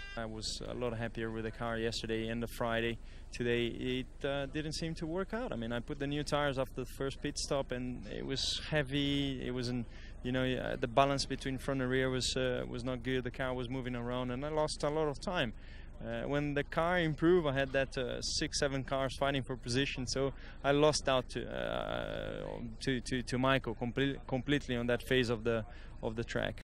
I was a lot happier with the car yesterday and the Friday. Today it didn't seem to work out. I mean, I put the new tires after the first pit stop, and it was heavy. It wasn't, you know, the balance between front and rear was not good. The car was moving around, and I lost a lot of time. When the car improved, I had that 6-7 cars fighting for position, so I lost out to Michael completely on that phase of the track.